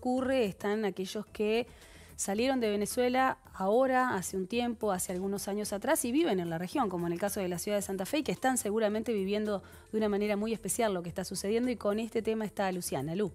ocurre están aquellos que salieron de Venezuela ahora, hace un tiempo, hace algunos años atrás y viven en la región, como en el caso de la ciudad de Santa Fe, y que están seguramente viviendo de una manera muy especial lo que está sucediendo, y con este tema está Luciana. Lu.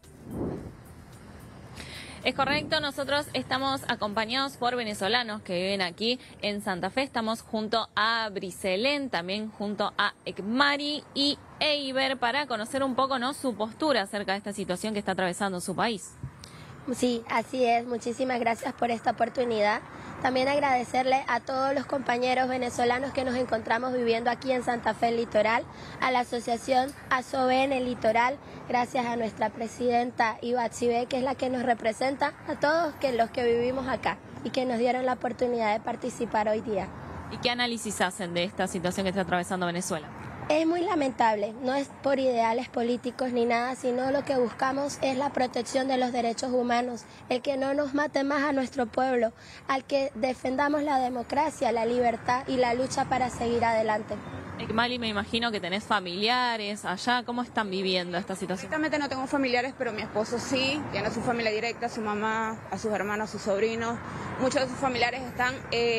Es correcto, nosotros estamos acompañados por venezolanos que viven aquí en Santa Fe. Estamos junto a Briselén, también junto a Ekmari y Eiber para conocer un poco, ¿no?, su postura acerca de esta situación que está atravesando su país. Sí, así es. Muchísimas gracias por esta oportunidad. También agradecerle a todos los compañeros venezolanos que nos encontramos viviendo aquí en Santa Fe, el Litoral, a la asociación ASOVEN, el Litoral, gracias a nuestra presidenta Ibatzibé, que es la que nos representa, a todos los que vivimos acá y que nos dieron la oportunidad de participar hoy día. ¿Y qué análisis hacen de esta situación que está atravesando Venezuela? Es muy lamentable, no es por ideales políticos ni nada, sino lo que buscamos es la protección de los derechos humanos, el que no nos mate más a nuestro pueblo, al que defendamos la democracia, la libertad y la lucha para seguir adelante. Ekmari, me imagino que tenés familiares allá, ¿cómo están viviendo esta situación? Directamente no tengo familiares, pero mi esposo sí, tiene a su familia directa, a su mamá, a sus hermanos, a sus sobrinos. Muchos de sus familiares están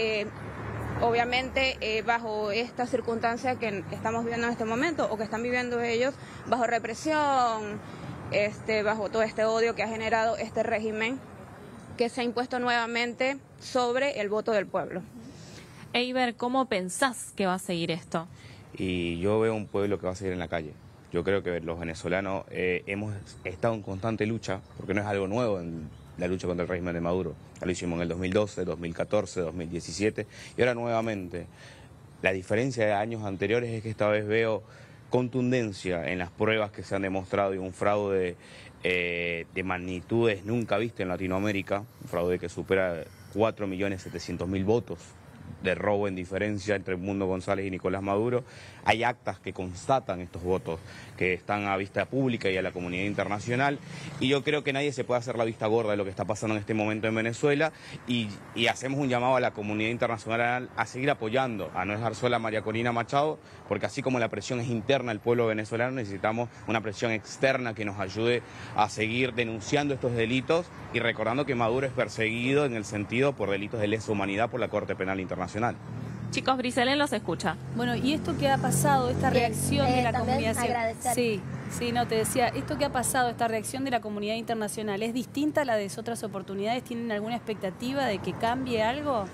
obviamente bajo esta circunstancia que estamos viviendo en este momento o que están viviendo ellos, bajo represión, bajo todo este odio que ha generado este régimen que se ha impuesto nuevamente sobre el voto del pueblo. Eiber, ¿cómo pensás que va a seguir esto? Y yo veo un pueblo que va a seguir en la calle. Yo creo que los venezolanos hemos estado en constante lucha, porque no es algo nuevo en la lucha contra el régimen de Maduro. Ya lo hicimos en el 2012, 2014, 2017 y ahora nuevamente. La diferencia de años anteriores es que esta vez veo contundencia en las pruebas que se han demostrado y un fraude de magnitudes nunca visto en Latinoamérica, un fraude que supera 4.700.000 votos de robo en diferencia entre Edmundo González y Nicolás Maduro. Hay actas que constatan estos votos, que están a vista pública y a la comunidad internacional, y yo creo que nadie se puede hacer la vista gorda de lo que está pasando en este momento en Venezuela, y hacemos un llamado a la comunidad internacional a seguir apoyando, a no dejar sola a María Corina Machado, porque así como la presión es interna del pueblo venezolano, necesitamos una presión externa que nos ayude a seguir denunciando estos delitos y recordando que Maduro es perseguido en el sentido por delitos de lesa humanidad por la Corte Penal Internacional. Chicos, Briselén los escucha. Bueno, y esto que ha pasado, esta reacción de la comunidad... Agradecer. Sí, no, te decía, esto que ha pasado, esta reacción de la comunidad internacional, ¿es distinta a la de otras oportunidades? ¿Tienen alguna expectativa de que cambie algo?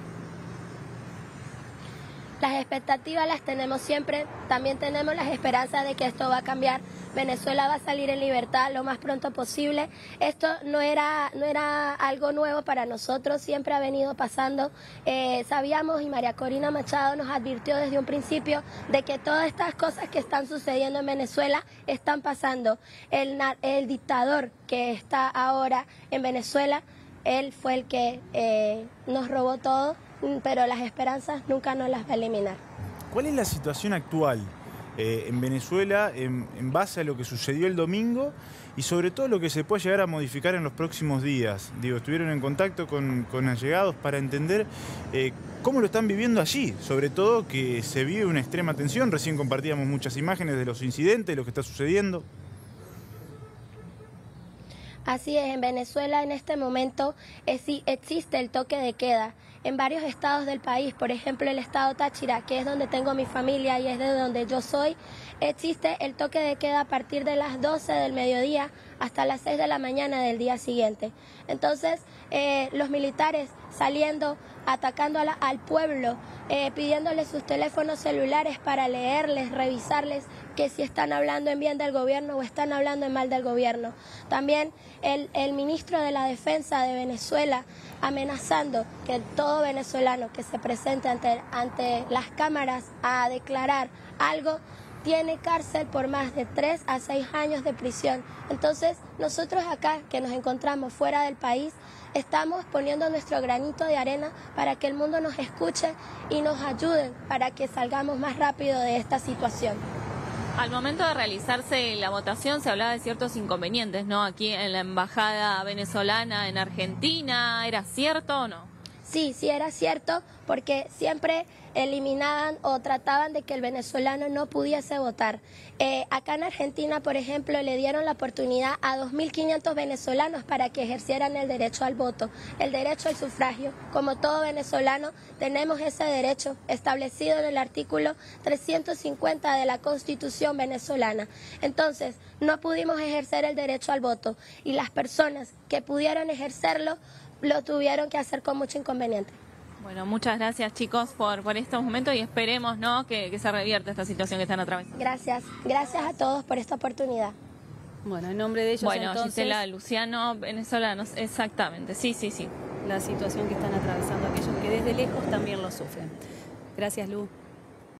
Las expectativas las tenemos siempre, también tenemos las esperanzas de que esto va a cambiar. Venezuela va a salir en libertad lo más pronto posible. Esto no era algo nuevo para nosotros, siempre ha venido pasando. Sabíamos, y María Corina Machado nos advirtió desde un principio, de que todas estas cosas que están sucediendo en Venezuela están pasando. El dictador que está ahora en Venezuela, él fue el que nos robó todo, pero las esperanzas nunca nos las va a eliminar. ¿Cuál es la situación actual en Venezuela en base a lo que sucedió el domingo y sobre todo lo que se puede llegar a modificar en los próximos días? Digo, estuvieron en contacto con allegados para entender cómo lo están viviendo allí, sobre todo que se vive una extrema tensión. Recién compartíamos muchas imágenes de los incidentes, de lo que está sucediendo. Así es, en Venezuela en este momento existe el toque de queda. En varios estados del país, por ejemplo el estado Táchira, que es donde tengo mi familia y es de donde yo soy, existe el toque de queda a partir de las 12 del mediodía hasta las 6 de la mañana del día siguiente. Entonces, los militares saliendo, atacando al pueblo, pidiéndoles sus teléfonos celulares para leerles, revisarles que si están hablando en bien del gobierno o están hablando en mal del gobierno. También el ministro de la Defensa de Venezuela amenazando que todo venezolano que se presente ante las cámaras a declarar algo tiene cárcel por más de 3 a 6 años de prisión. Entonces, nosotros acá, que nos encontramos fuera del país, estamos poniendo nuestro granito de arena para que el mundo nos escuche y nos ayude para que salgamos más rápido de esta situación. Al momento de realizarse la votación se hablaba de ciertos inconvenientes, ¿no? Aquí en la embajada venezolana en Argentina, ¿era cierto o no? Sí, sí era cierto, porque siempre eliminaban o trataban de que el venezolano no pudiese votar. Acá en Argentina, por ejemplo, le dieron la oportunidad a 2.500 venezolanos para que ejercieran el derecho al voto, el derecho al sufragio. Como todo venezolano, tenemos ese derecho establecido en el artículo 350 de la Constitución venezolana. Entonces, no pudimos ejercer el derecho al voto y las personas que pudieron ejercerlo lo tuvieron que hacer con mucho inconveniente. Bueno, muchas gracias chicos por estos momentos y esperemos, ¿no?, que se revierta esta situación que están atravesando. Gracias a todos por esta oportunidad. Bueno, en nombre de ellos Bueno, entonces, Gisela, Luciano, venezolanos, exactamente, sí. la situación que están atravesando aquellos que desde lejos también lo sufren. Gracias, Lu.